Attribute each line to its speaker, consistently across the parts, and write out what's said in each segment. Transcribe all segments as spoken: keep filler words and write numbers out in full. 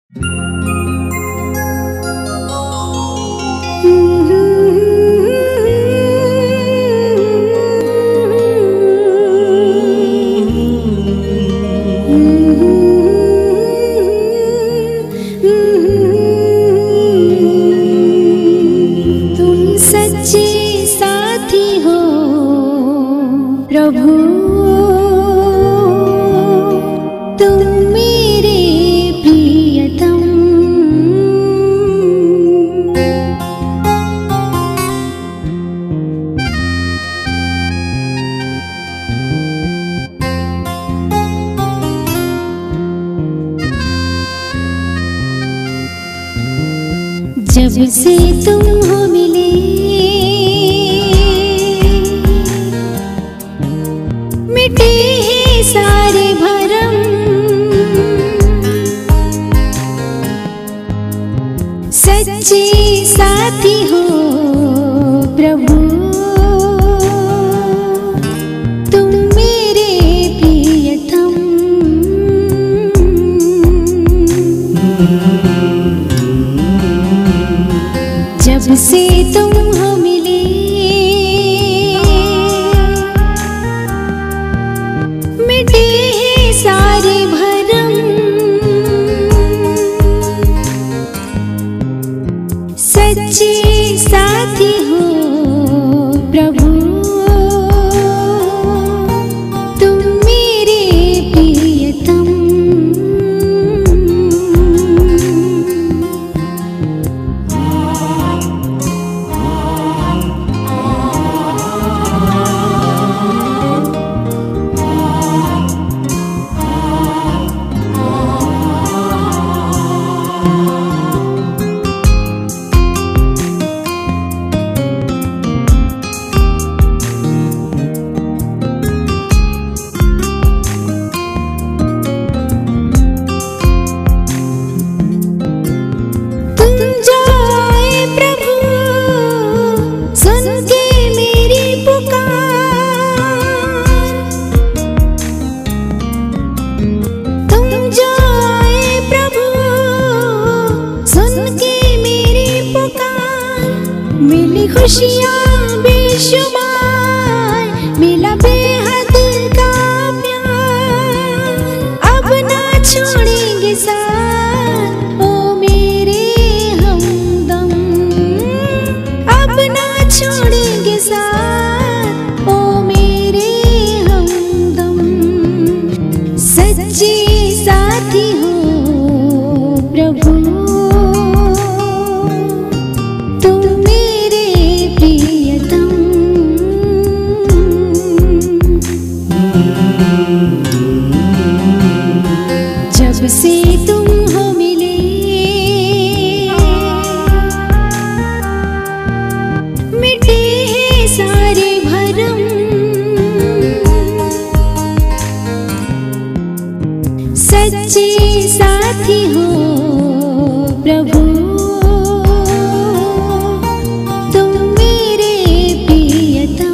Speaker 1: जब से तुम हो मिले मिटे हैं सारे भरम, सच्चे साथी हो प्रभु तुम मेरे प्रियतम। जब से तुम हो मिले मिटे हैं सारे भरम, सच्चे साथी हो प्रभु तुम मेरे प्रियतम। मिली खुशियाँ बेशुमार, मिला बेहद का प्यार, अब ना छोड़ेंगे साथ ओ मेरे हमदम, अब ना छोड़ेंगे साथ ओ मेरे हमदम। सच्चे साथी हो प्रभु जब से तुम हो मिले मिटे हैं सारे भरम, सच्चे साथी हो प्रभु तुम मेरे प्रियतम।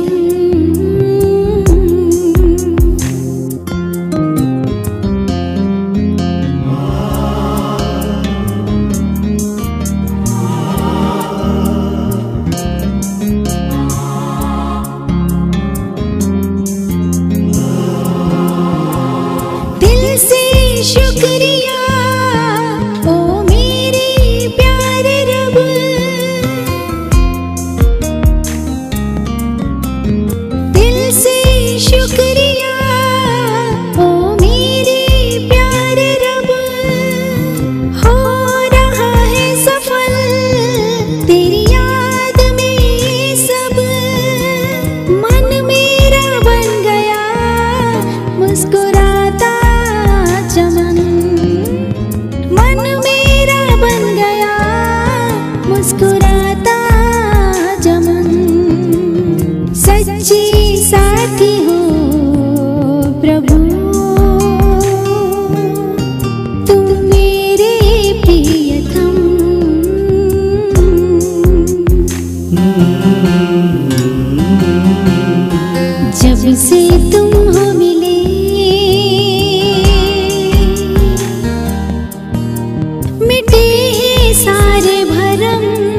Speaker 1: शुक्रिया सनम